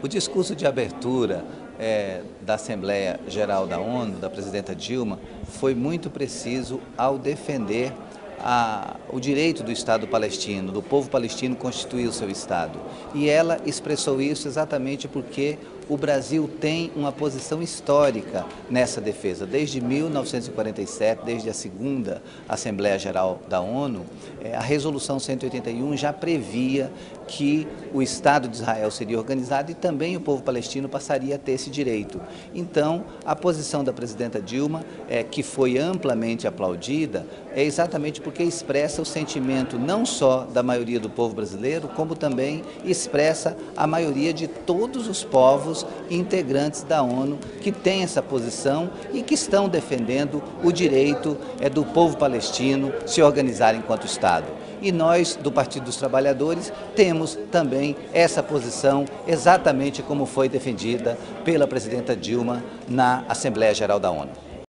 O discurso de abertura da Assembleia Geral da ONU, da presidenta Dilma, foi muito preciso ao defender o direito do Estado palestino, do povo palestino constituir o seu Estado. E ela expressou isso exatamente porque o Brasil tem uma posição histórica nessa defesa. Desde 1947, desde a segunda Assembleia Geral da ONU, a Resolução 181 já previa que o Estado de Israel seria organizado e também o povo palestino passaria a ter esse direito. Então, a posição da presidenta Dilma, que foi amplamente aplaudida, é exatamente porque expressa o sentimento não só da maioria do povo brasileiro, como também expressa a maioria de todos os povos integrantes da ONU que têm essa posição e que estão defendendo o direito do povo palestino se organizar enquanto Estado. E nós, do Partido dos Trabalhadores, temos também essa posição exatamente como foi defendida pela presidenta Dilma na Assembleia Geral da ONU.